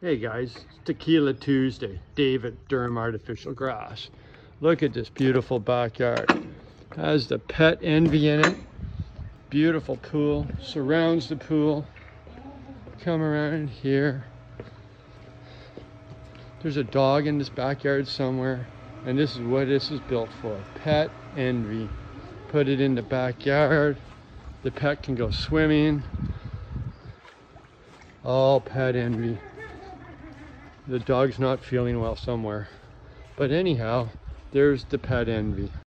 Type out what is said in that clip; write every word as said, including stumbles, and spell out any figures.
Hey guys, it's Tequila Tuesday. Dave at Durham Artificial Grass. Look at this beautiful backyard. Has the pet envy in it. Beautiful pool. Surrounds the pool. Come around here. There's a dog in this backyard somewhere. And this is what this is built for. Pet envy. Put it in the backyard. The pet can go swimming. All pet envy. The dog's not feeling well somewhere. But anyhow, there's the pet envy.